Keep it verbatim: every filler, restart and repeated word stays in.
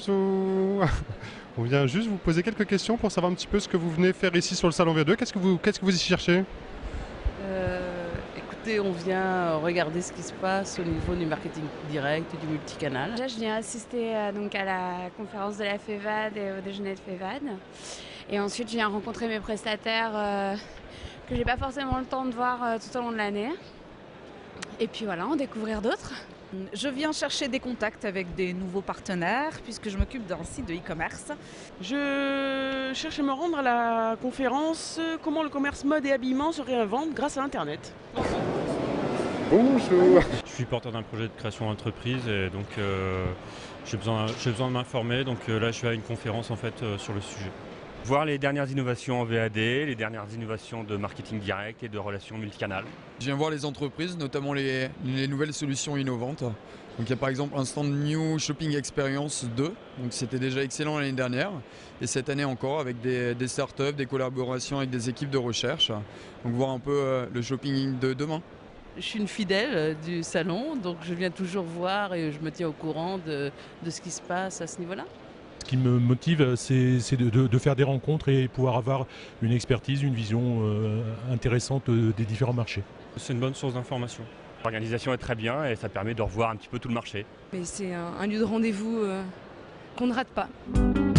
Bonjour. On vient juste vous poser quelques questions pour savoir un petit peu ce que vous venez faire ici sur le salon V deux. Qu'est-ce que vous, qu'est-ce que vous y cherchez? Euh, écoutez, on vient regarder ce qui se passe au niveau du marketing direct et du multicanal. Déjà, je viens assister euh, donc à la conférence de la FEVAD et au déjeuner de FEVAD. Et ensuite, je viens rencontrer mes prestataires euh, que j'ai pas forcément le temps de voir euh, tout au long de l'année. Et puis voilà, en découvrir d'autres. Je viens chercher des contacts avec des nouveaux partenaires puisque je m'occupe d'un site de e-commerce. Je cherche à me rendre à la conférence « Comment le commerce mode et habillement se réinvente grâce à Internet ». Bonjour. Je suis porteur d'un projet de création d'entreprise et donc euh, j'ai besoin, j'ai besoin de m'informer. Donc euh, là, je suis à une conférence en fait euh, sur le sujet. Voir les dernières innovations en V A D, les dernières innovations de marketing direct et de relations multicanales. Je viens voir les entreprises, notamment les, les nouvelles solutions innovantes. Donc il y a par exemple un stand New Shopping Experience deux, donc c'était déjà excellent l'année dernière, et cette année encore avec des, des startups, des collaborations avec des équipes de recherche. Donc voir un peu euh, le shopping de demain. Je suis une fidèle du salon, donc je viens toujours voir et je me tiens au courant de, de ce qui se passe à ce niveau-là. Ce qui me motive, c'est de, de, de faire des rencontres et pouvoir avoir une expertise, une vision euh, intéressante des différents marchés. C'est une bonne source d'information. L'organisation est très bien et ça permet de revoir un petit peu tout le marché. Mais c'est un, un lieu de rendez-vous euh, qu'on ne rate pas.